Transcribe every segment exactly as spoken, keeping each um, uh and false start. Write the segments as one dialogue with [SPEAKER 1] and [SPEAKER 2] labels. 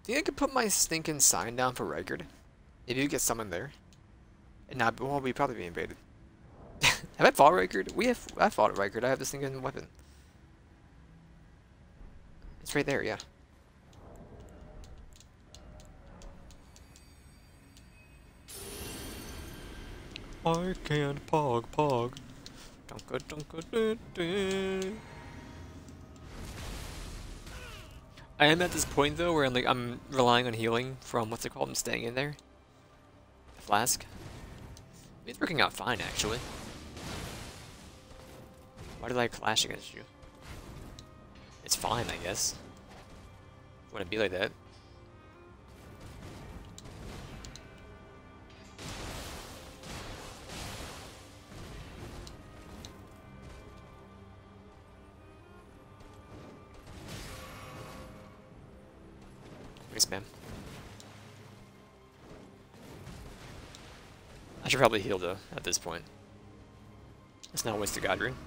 [SPEAKER 1] think I could put my stinking sign down for Rykard? Maybe we get someone there. And not, well, we'd probably be invaded. Have I fought Rykard? We have, I fought Rykard. I have this stinking weapon. It's right there, yeah. I can't pog pog. Dunka dunka dun dun. I am at this point though where I'm like I'm relying on healing from what's it called? I'm staying in there. The flask. It's working out fine actually. Why did I clash against you? It's fine, I guess. Wouldn't be like that. Thanks, man. I should probably heal though at this point. Let's not waste the God Rune.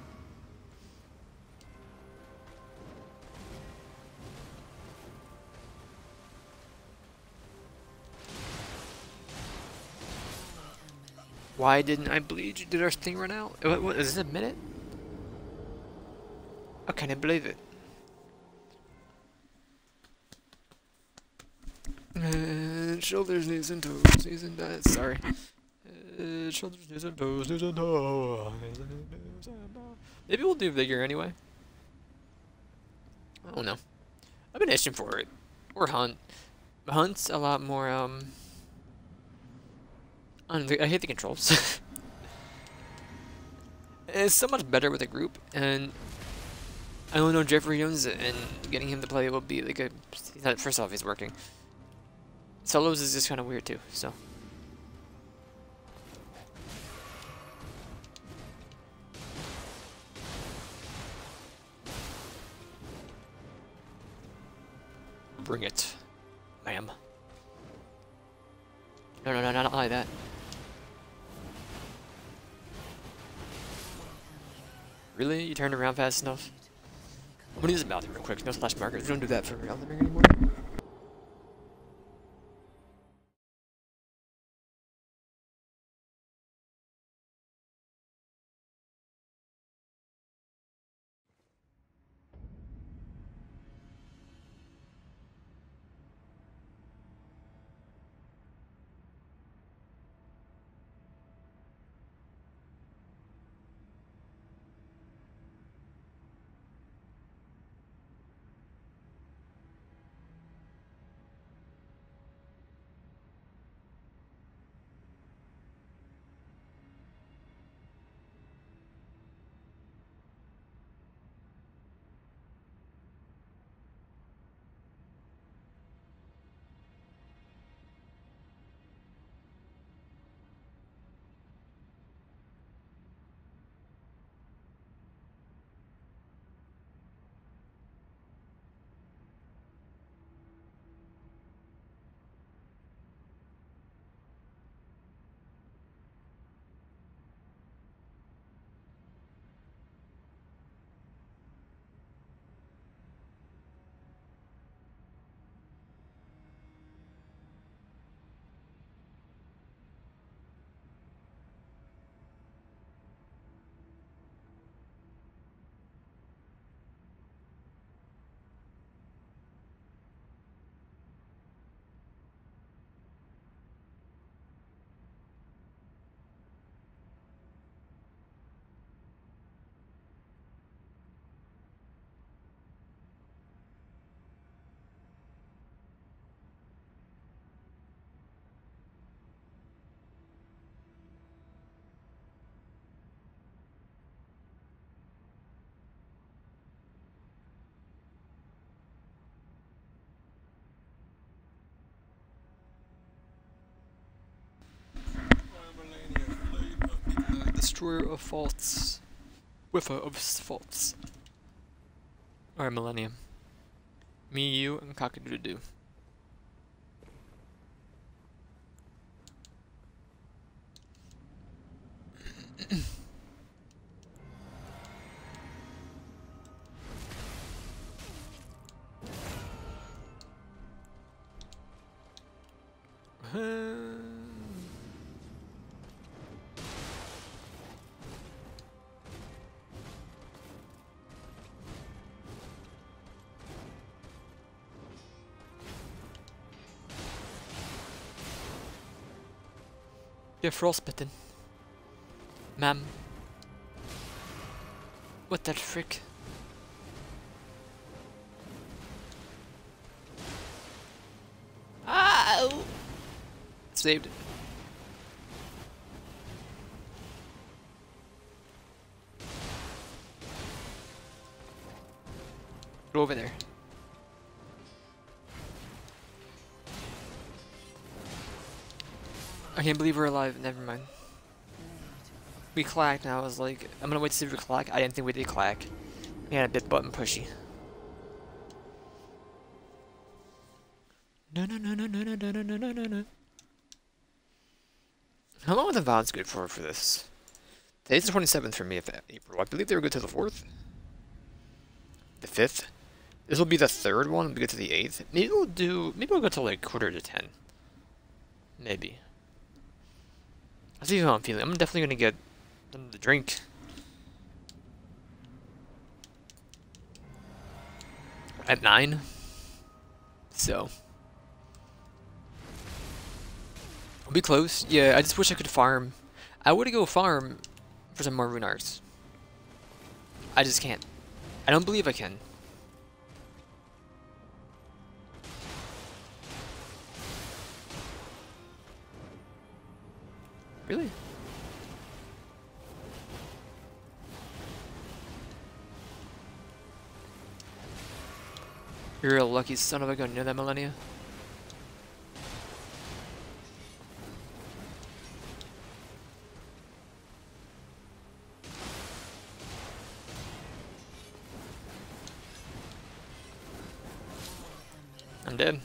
[SPEAKER 1] Why didn't I bleed? Did our thing run out? What, what, is this a minute? I can't believe it. Uh, shoulders, knees, and toes, knees and toes. Sorry. Uh, shoulders, knees, and toes, knees and toes. Maybe we'll do vigor anyway. I don't know. I've been itching for it. Or hunt. Hunt's a lot more, um... I, don't think, I hate the controls. It's so much better with a group, and I don't know Jeffrey Jones, and getting him to play will be like a... He's not, first off, he's working. Solos is just kind of weird too, so... Bring it, ma'am. No, no, no, not like that. Really? You turned around fast enough? I'm gonna use a bounty real quick. No splash markers. We don't do that for Elden Ring anymore. Destroyer of faults. Whiffer of faults. Or Millennium. Me, you, and Cock-a-doodle-doo. You're frostbitten. Ma'am. What the frick? Ow! Saved it. Go over there. I can't believe we're alive. Never mind. We clacked, and I was like, I'm gonna wait to see if we clack. I didn't think we did clack. We had a bit button pushy. No, no, no, no, no, no, no, no, no, no, no. How long are the V O Ds good for for this? Today's the twenty-seventh for me of April. I believe they were good to the fourth. The fifth. This will be the third one. We'll get to the eighth. Maybe we'll do. Maybe we'll go to like quarter to ten. Maybe. I'll see how I'm feeling. I'm definitely gonna get them to drink. At nine. So. We'll be close. Yeah, I just wish I could farm. I would go farm for some more rune arts. I just can't. I don't believe I can. Really? You're a lucky son of a gun, you know that, Millennia? I'm dead.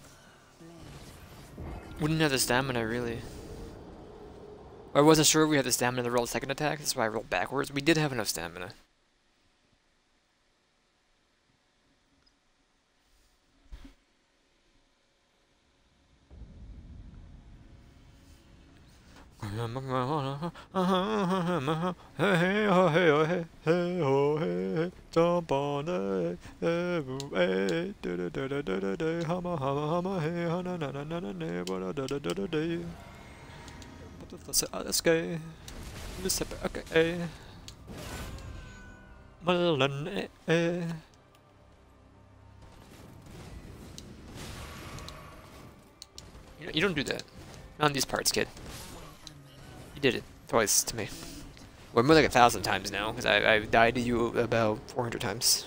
[SPEAKER 1] We didn't have the stamina, really. I wasn't sure if we had the stamina to roll a second attack, that's why I rolled backwards. We did have enough stamina. Jump on it. Let's go. Okay. You don't do that. Not on these parts, kid. You did it twice to me. Well, more like a thousand times now, because I I've died to you about four hundred times.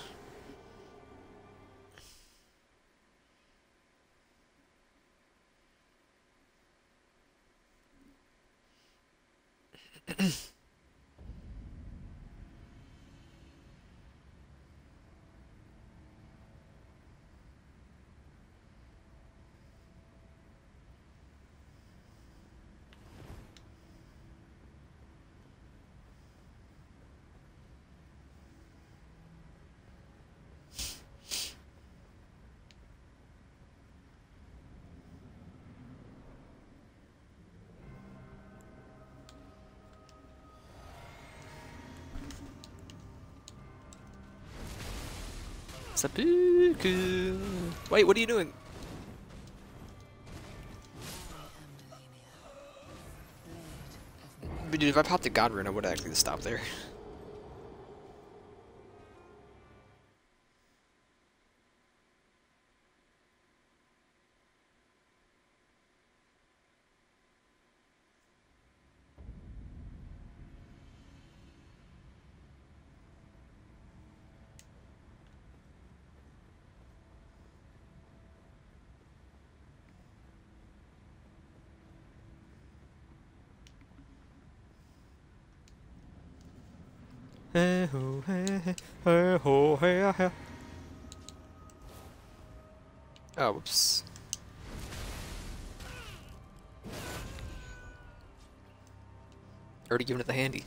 [SPEAKER 1] Seppuku. Wait, what are you doing? But dude, if I popped the God Rune, I would actually stop there. Hey ho hey hey hey ho hey hey. Oh, whoops. Already giving it the handy.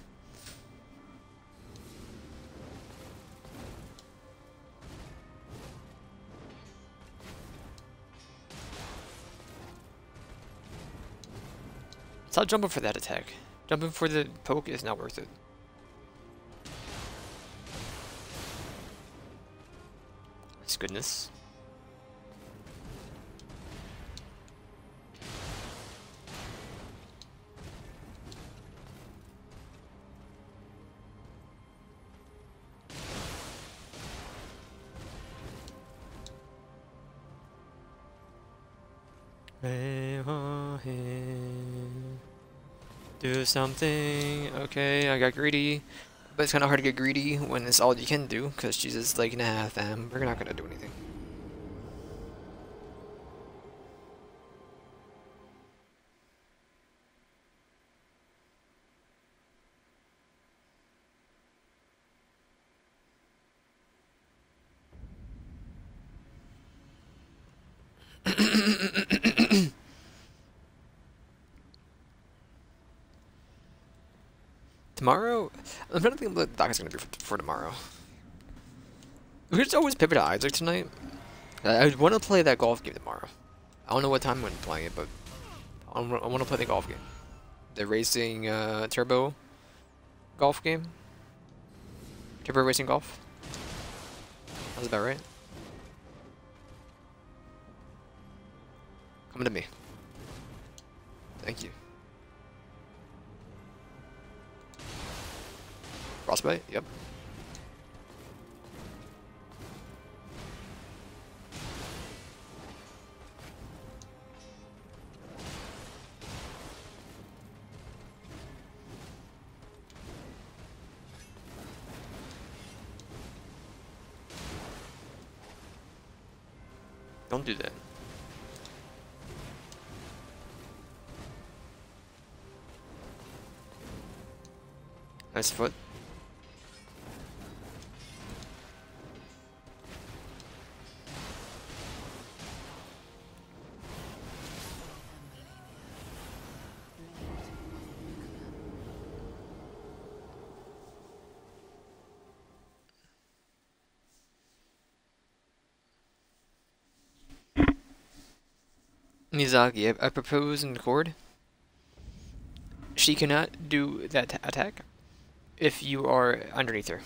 [SPEAKER 1] Stop jumping for that attack. Jumping for the poke is not worth it. That's goodness. Do something. Okay, I got greedy. But it's kind of hard to get greedy when it's all you can do, because she's just like, nah, fam, we're not gonna do anything. Tomorrow? I'm trying to think what the doc is going to be for, for tomorrow. We could just always pivot to Isaac tonight. I, I want to play that golf game tomorrow. I don't know what time I'm going to be playing it, but I want to play the golf game. The racing uh, turbo golf game. Turbo racing golf. That's about right. Come to me. Thank you. Frostbite? Yep. Don't do that. Nice foot. Miyazaki, I, I propose and record. She cannot do that attack if you are underneath her.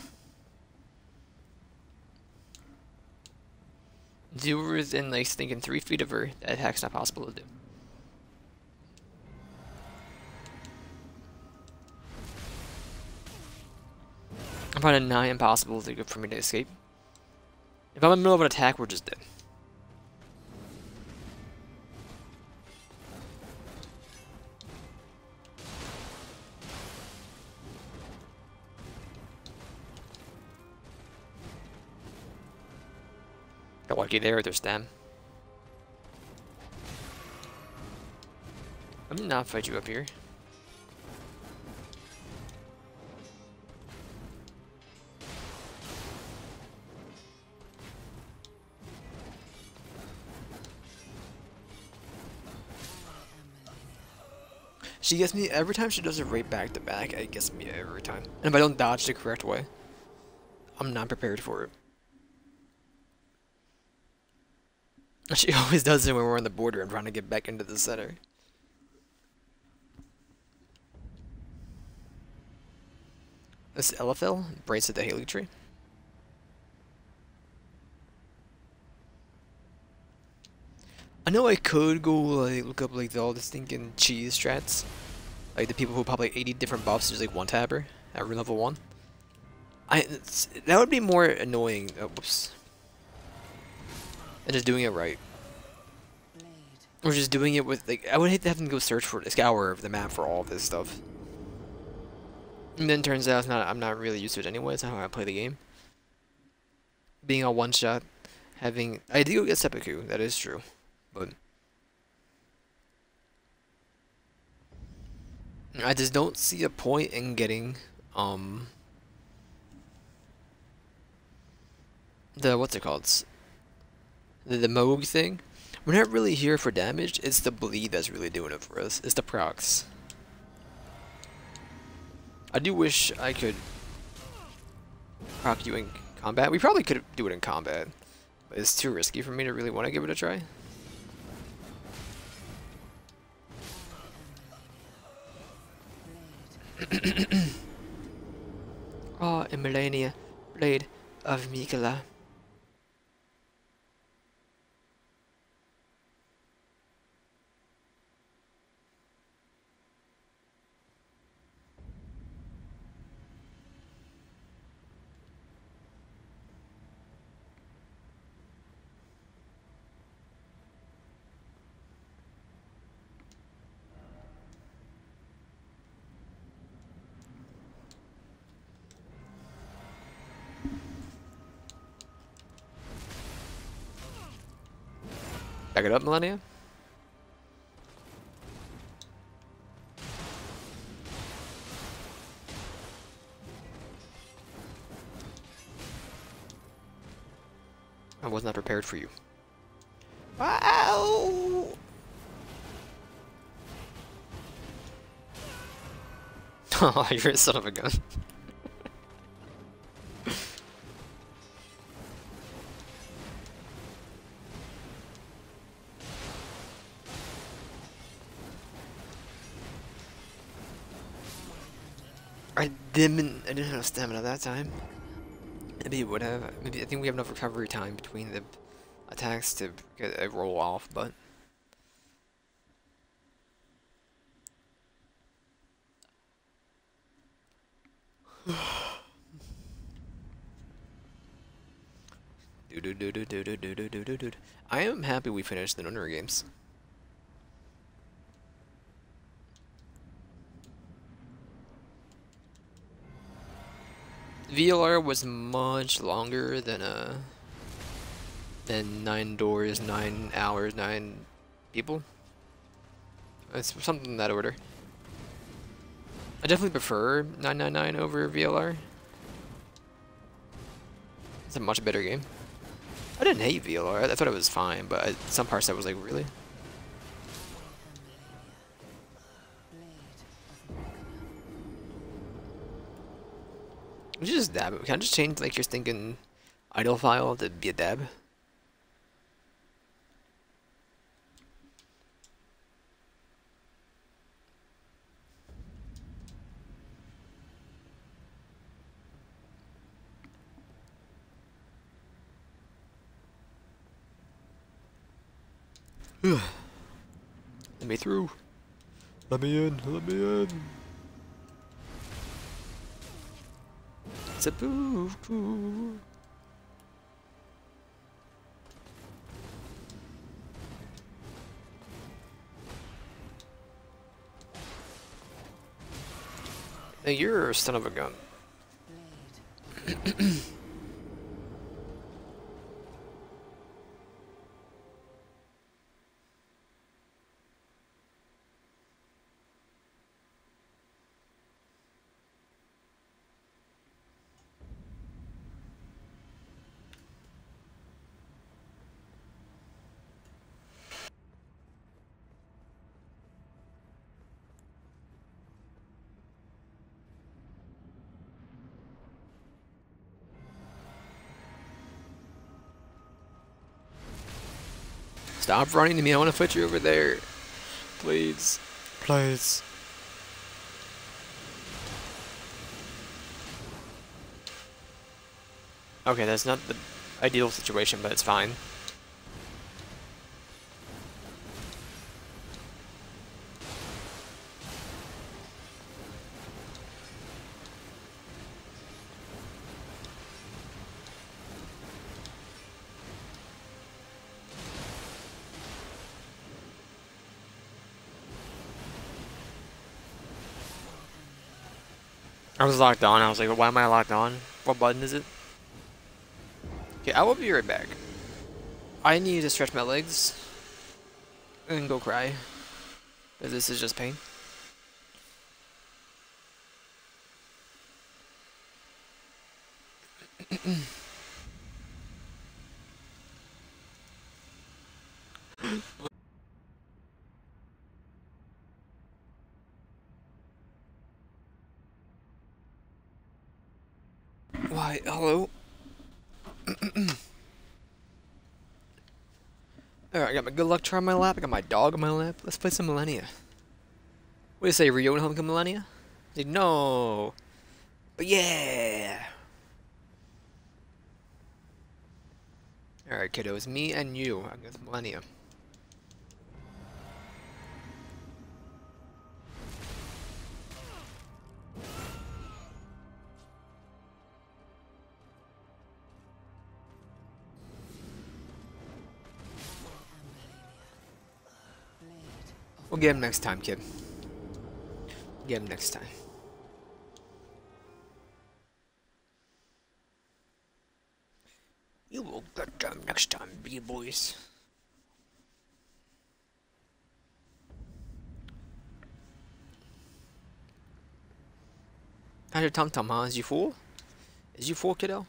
[SPEAKER 1] Do within like thinking three feet of her, that attack's not possible to do. I'm finding nigh impossible to for me to escape. If I'm in the middle of an attack, we're just dead. Got lucky there with their stem. I'm gonna not fight you up here. She gets me every time she does it right back to back. It gets me every time. And if I don't dodge the correct way, I'm not prepared for it. She always does it when we're on the border and trying to get back into the center. This is Elafel, Brace of the Haley Tree. I know I could go like look up like all the stinking cheese strats. Like the people who pop like eighty different buffs, just like one tabber at level one. I that would be more annoying. Oh, whoops. And just doing it right. Or just doing it with, like, I would hate to have them go search for the scour the map for all of this stuff. And then turns out it's not, I'm not really used to it anyway, it's not how I play the game. Being a one shot, having, I did go get seppuku, that is true. But I just don't see a point in getting, um, the, what's it called? The, the Moog thing. We're not really here for damage, it's the bleed that's really doing it for us. It's the procs. I do wish I could proc you in combat. We probably could do it in combat, but it's too risky for me to really want to give it a try. Oh, a Melania, Blade of Mikela. Back it up, Melania. I was not prepared for you. Wow! Oh, you're a son of a gun. I didn't. I didn't have stamina that time. Maybe it would have. Maybe I think we have enough recovery time between the attacks to get a roll off, but. do do do do do do do do do do. I am happy we finished the Nunnery games. V L R was much longer than uh than nine doors, nine hours, nine people. It's something in that order. I definitely prefer nine nine nine over V L R. It's a much better game. I didn't hate V L R. I thought it was fine, but I, some parts I was like, really? We should just dab it. Can I just change like your stinking idle file to be a dab? Let me through. Let me in. Let me in. It's a boo boo. Hey, you're a son of a gun. Stop running to me. I want to put you over there. Please. Please. Okay, that's not the ideal situation, but it's fine. I was locked on. I was like, why am I locked on? What button is it? Okay, I will be right back. I need to stretch my legs and go cry, because this is just pain. Why, hello? Alright, I got my good luck charm on my lap, I got my dog on my lap. Let's play some Millennia. What do you say, Rio and Home Millennia? Like, no. But yeah. Alright, kiddos. Me and you against Millennia. We'll get him next time, kid. Get him next time. You will get them next time, B-boys. How's your tum-tum, huh? Is you full? Is you full, kiddo?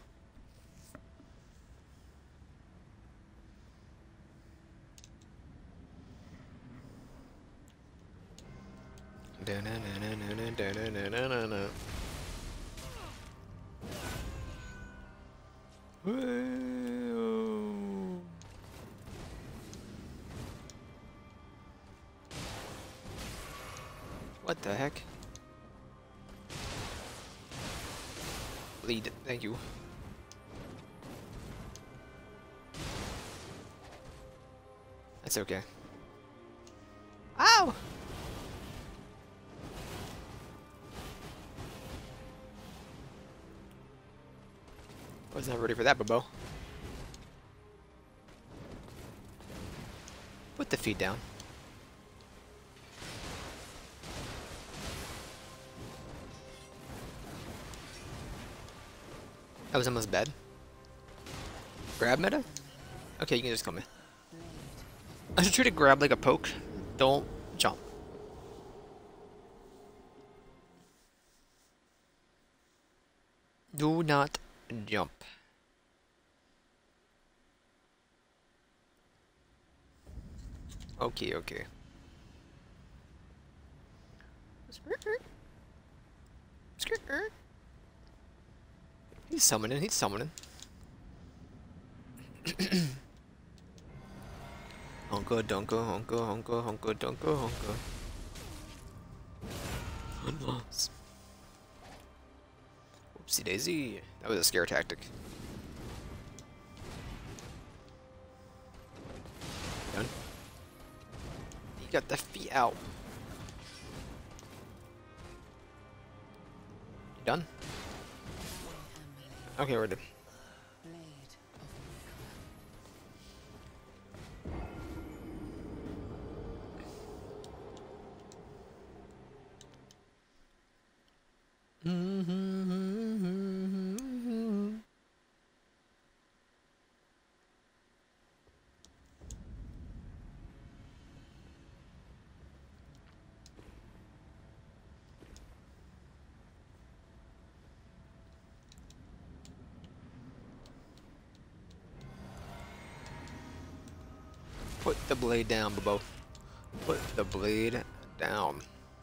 [SPEAKER 1] What the heck? Lead, thank you. That's okay. Ow! I was not ready for that, Bobo. Put the feet down. That was almost bad. Grab meta? Okay, you can just come in. I should try to grab like a poke. Don't jump. Do not jump. Okay, okay. He's summoning, he's summoning. Honko, donko, honko, honko, honko, donko, honko. Unlost. Whoopsie daisy. That was a scare tactic. Done. You got the feet out. You done? Okay, we're done. Put the blade down, Bobo. Put the blade down.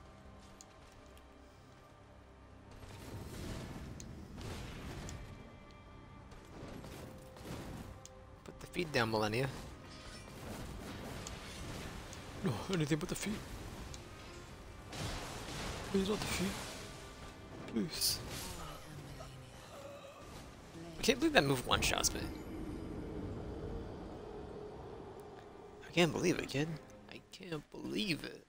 [SPEAKER 1] Put the feet down, Millennia. No, anything but the feet. Please, not the feet. Please. I can't believe that move one-shots me. I can't believe it, kid. I can't believe it.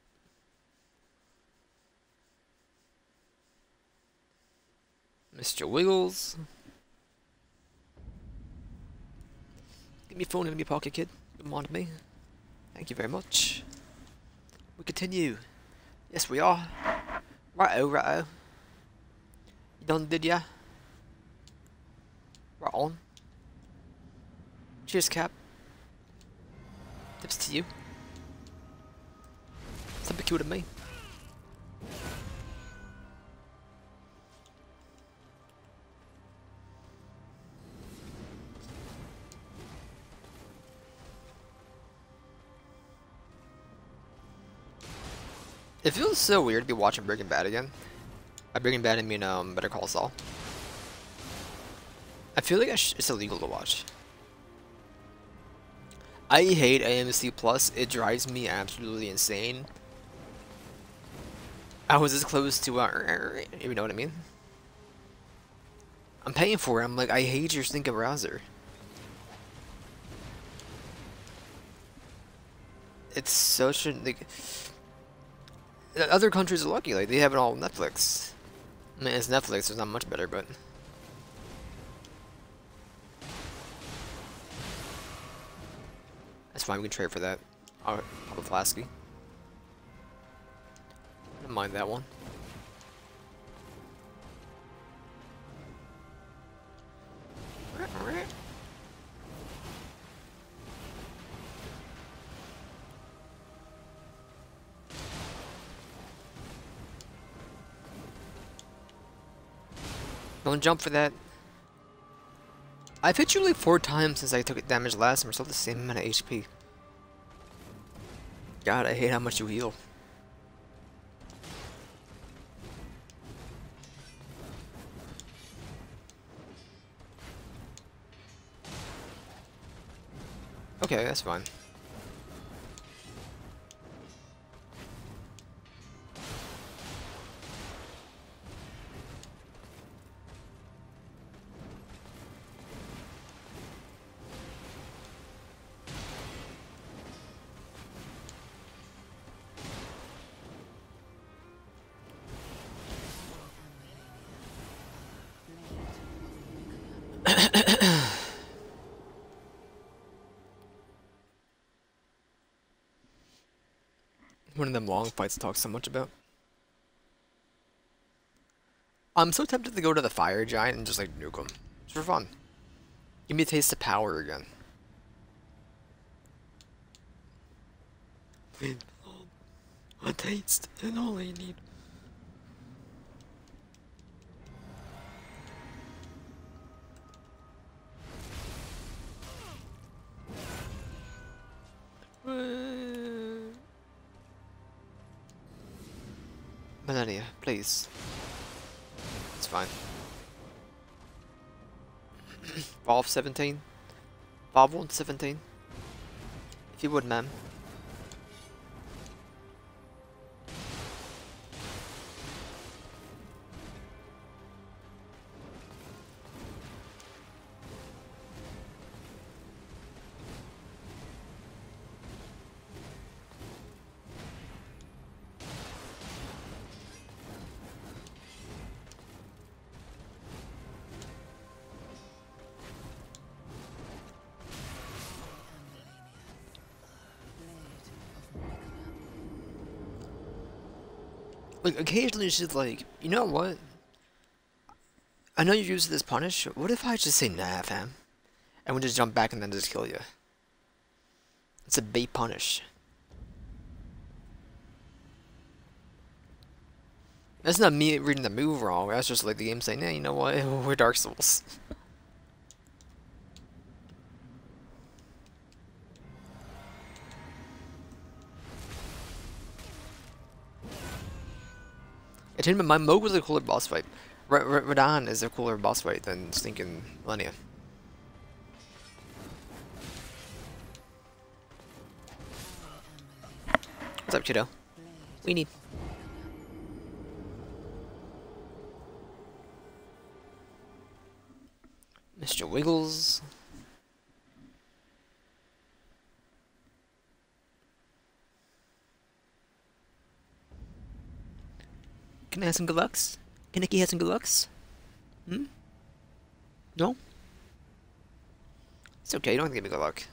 [SPEAKER 1] Mister Wiggles. Give me your phone in your pocket, kid. Come on to me. Thank you very much. We continue. Yes, we are. Righto, righto. You done, did ya? Right on. Cheers, Cap. Tips to you. Something cool to me. It feels so weird to be watching Breaking Bad again. By Breaking Bad, I mean um, Better Call Saul. I feel like I sh it's illegal to watch. I hate A M C Plus. It drives me absolutely insane. I was this close to, uh, you know what I mean? I'm paying for it. I'm like, I hate your stinking browser. It's such a, like, other countries are lucky, like, they have it all on Netflix. I mean, it's Netflix, it's not much better, but... That's fine, we can trade for that. I'll pop a Flasky. Don't mind that one. Don't jump for that. I've hit you like four times since I took it damage last, and we're still the same amount of H P. God, I hate how much you heal. Okay, that's fine. One of them long fights to talk so much about. I'm so tempted to go to the fire giant and just like nuke him. Just for fun. Give me a taste of power again. A taste and all I need. Millennia, please. It's fine. Valve seventeen. Valve one seventeen. If you would, ma'am. Like, occasionally she's like, you know what? I know you use this punish. What if I just say nah, fam? And we just jump back and then just kill you? It's a bait punish. That's not me reading the move wrong. That's just like the game saying, nah, you know what? We're Dark Souls. I changed my Moog was a cooler boss fight. R R Radahn is a cooler boss fight than stinking Millennia. What's up, kiddo? We need. Mister Wiggles. Can I have some good lucks? Can Nikki have some good lucks? Hmm? No? It's okay, you don't have to give me good luck.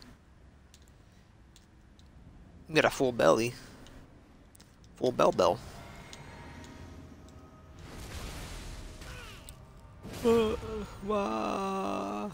[SPEAKER 1] You got a full belly. Full bell bell. Uh, wow.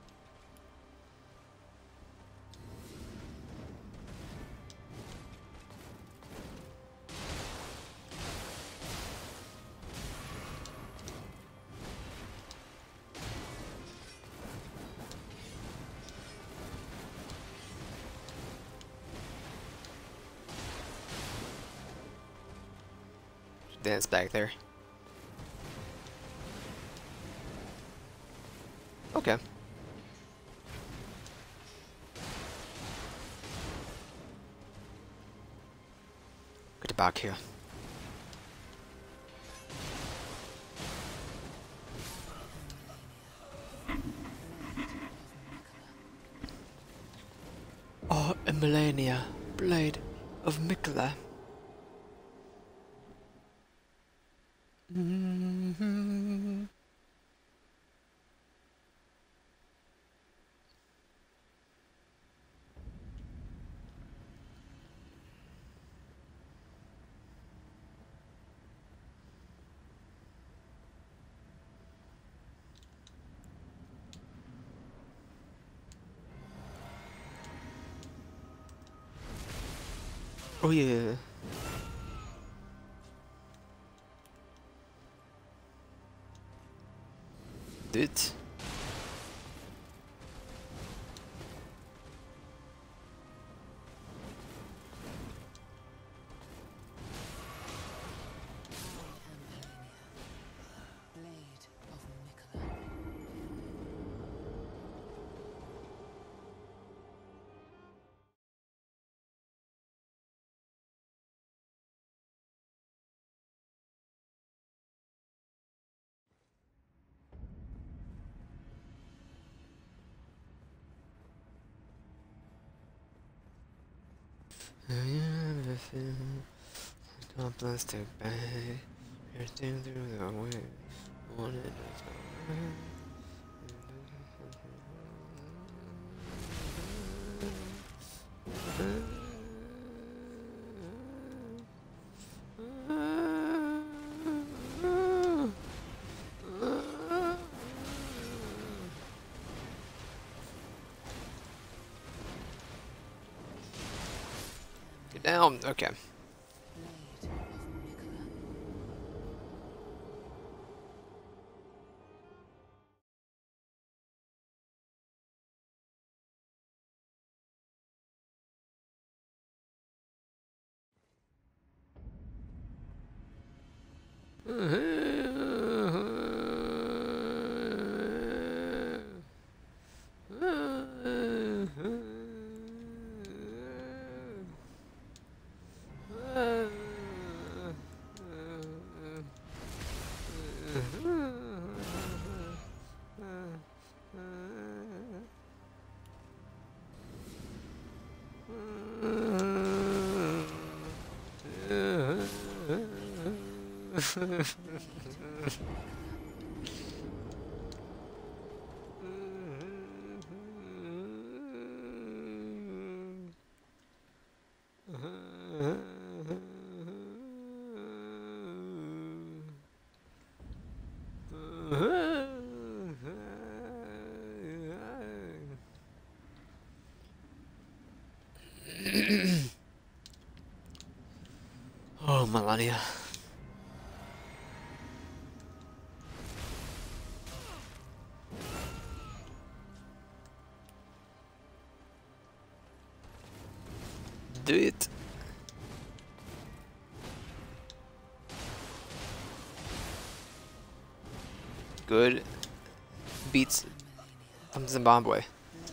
[SPEAKER 1] Dance back there. Okay. Get back here. Melania, Blade of Mikla. Mm-hmm. Oh yeah. Dude. Top plastic bag, everything through the way. One it is Get down. Okay. Oh, Melania. Do it. Good. Beats from Zimbabwe.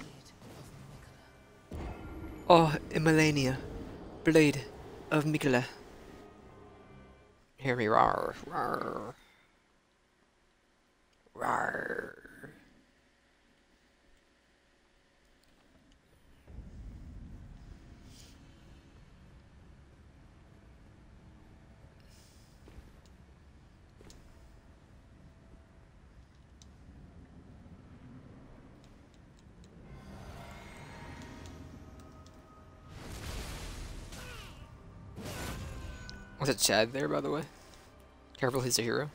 [SPEAKER 1] Oh, Melania, Blade of Mikla. Hear me roar, roar, roar. Was it Chad there, by the way? Careful, he's a hero.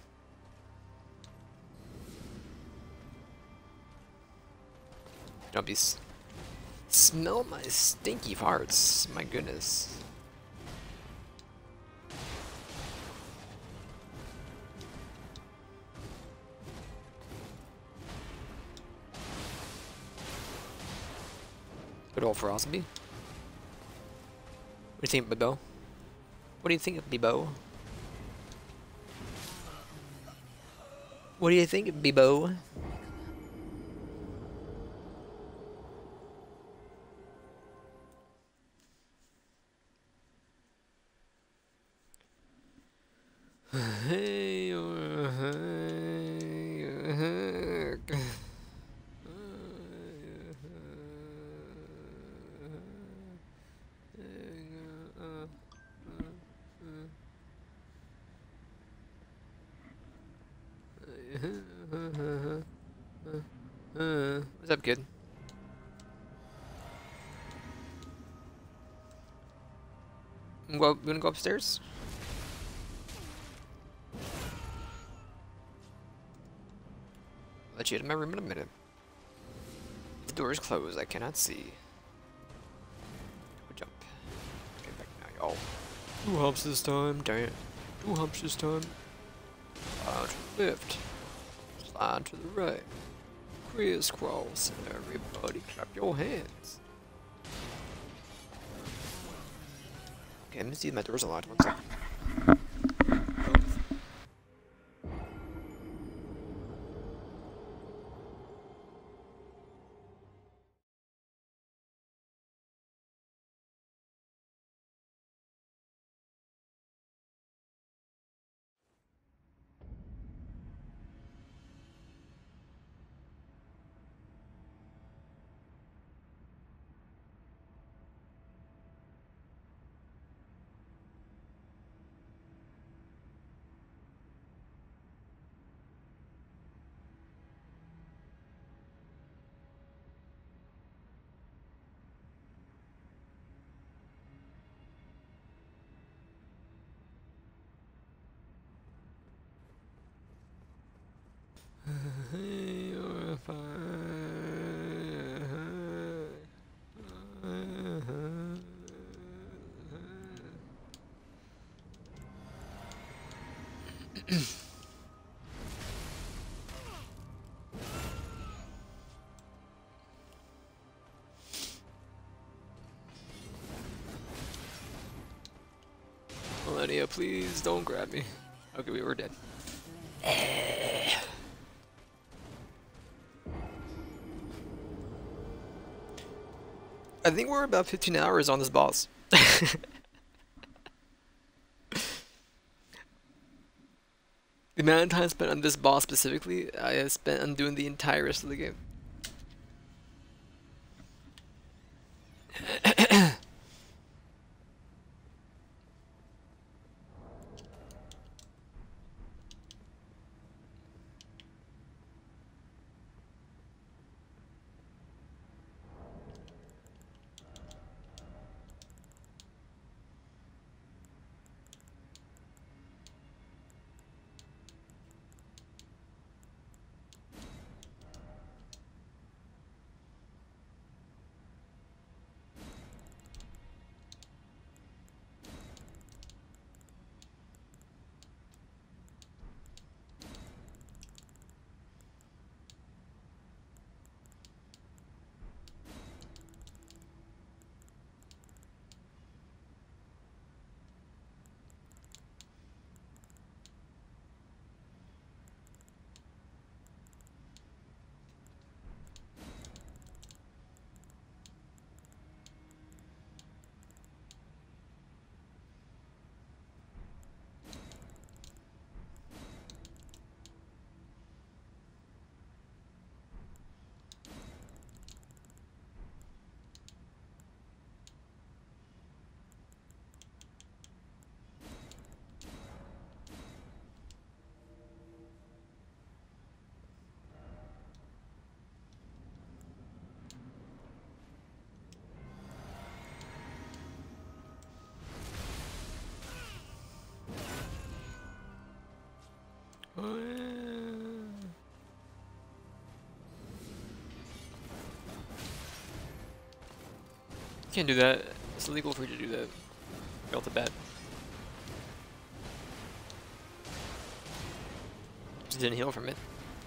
[SPEAKER 1] Don't be. S Smell my stinky farts. My goodness. Good old Frostby. What do you think, Bibo? What do you think of Bibo? What do you think of Bibo? What's up, kid? You wanna go, you wanna go upstairs? I'll let you into my room in a minute. The door is closed. I cannot see. Go jump. Get back now, y'all. Two humps this time. Damn. Two humps this time. Slide to the left. Slide to the right. Crisscross. Everybody clap your hands. Okay, let me see if my door's unlocked. One second. Millennia, please don't grab me. Okay, we were dead. I think we're about fifteen hours on this boss. The amount of time spent on this boss specifically, I have spent on doing the entire rest of the game. Can't do that. It's illegal for you to do that. Fail to bet. Just didn't heal from it.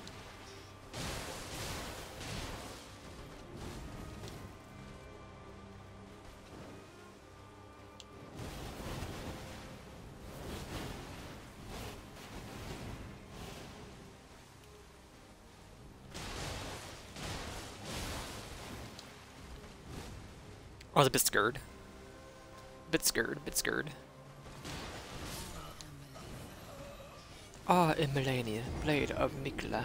[SPEAKER 1] I was a bit scared. Bit scared, bit scared. Ah, Emelania, Blade of Mikla.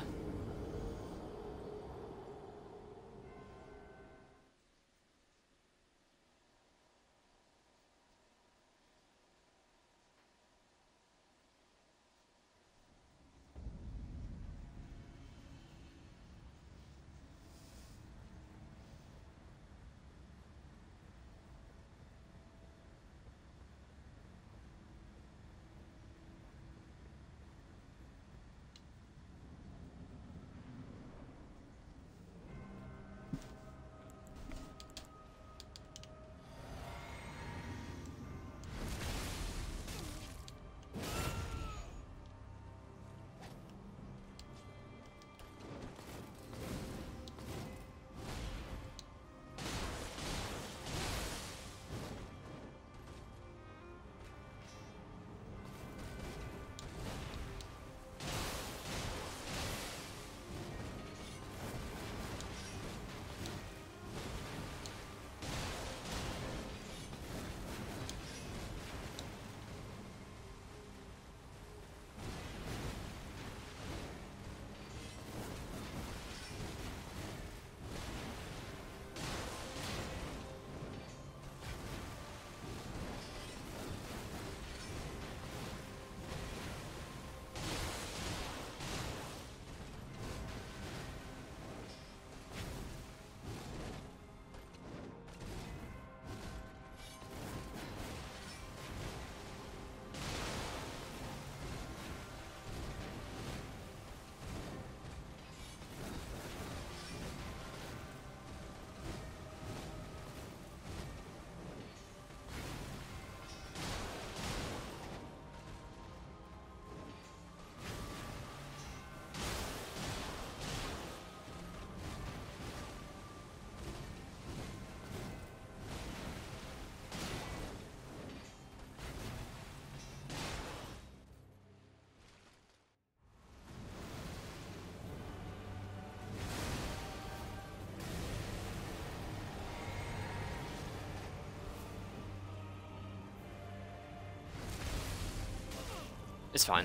[SPEAKER 1] It's fine.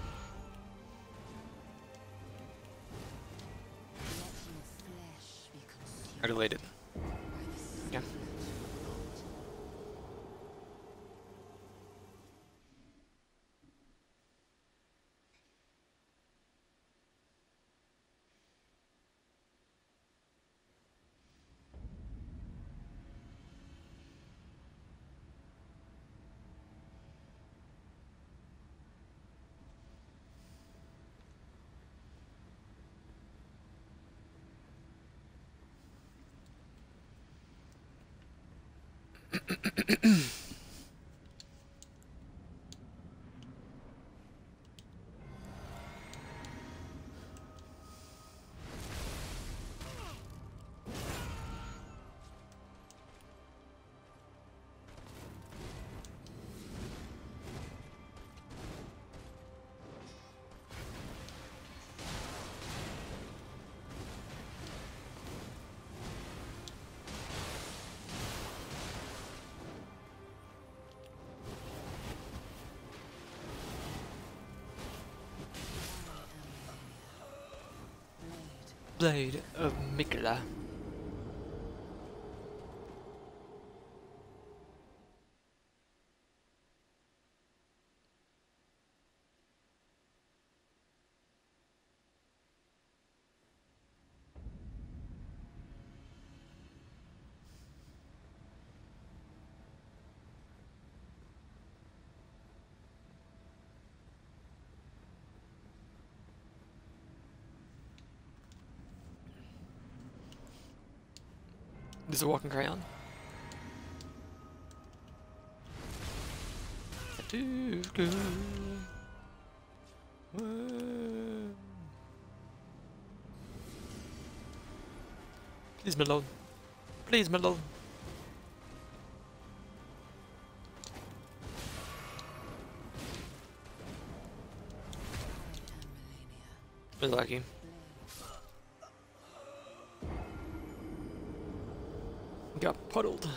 [SPEAKER 1] I related. Yeah. Blade of Mikla. This is a walking crayon. Please, Malone. Please, Malone. We're lucky. Got puddled.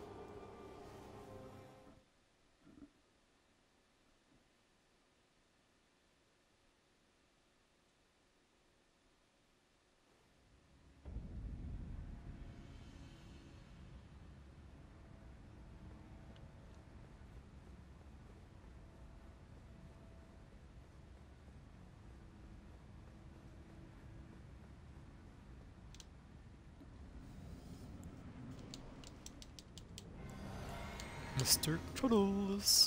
[SPEAKER 1] Mister Puddles.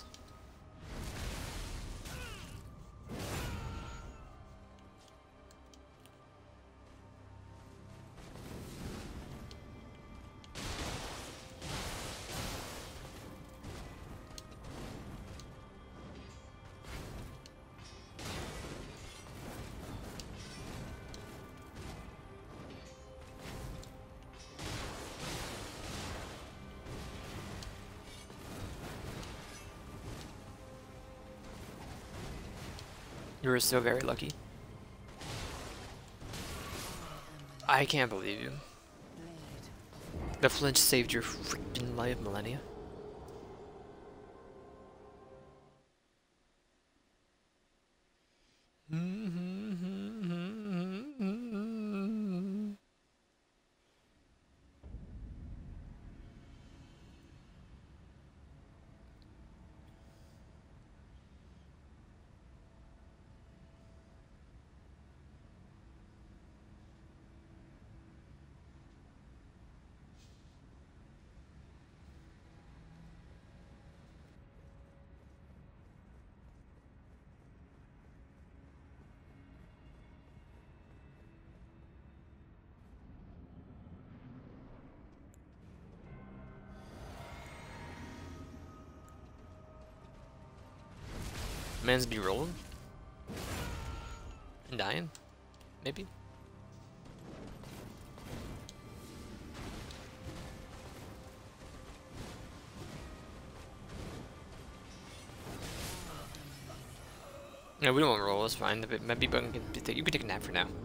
[SPEAKER 1] You were so very lucky. I can't believe you. The flinch saved your freaking life, Millennia. Man's be rolling and dying, maybe. No, we don't want to roll. It's fine. Maybe Bug can take. You can take a nap for now.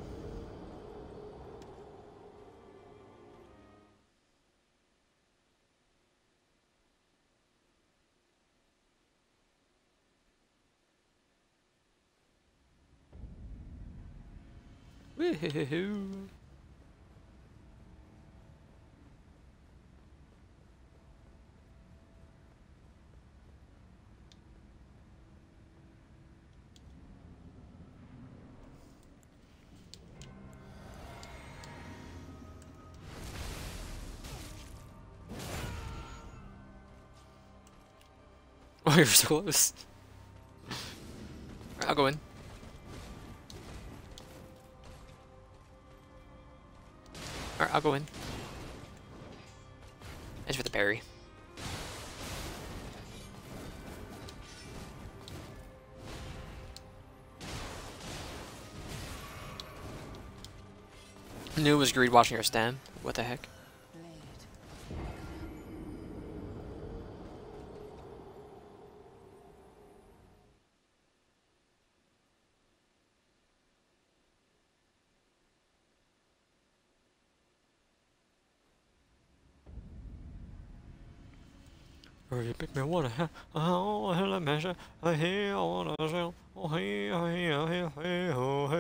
[SPEAKER 1] Woohoo! Oh, you're so close. I'll go in. Alright, I'll go in. Thanks for the parry. Knew it was greed watching your stem. What the heck? Or you pick me one, oh, hell, I measure, I hear, I wanna sell, oh, hey, hey, hey, hey, oh, hey.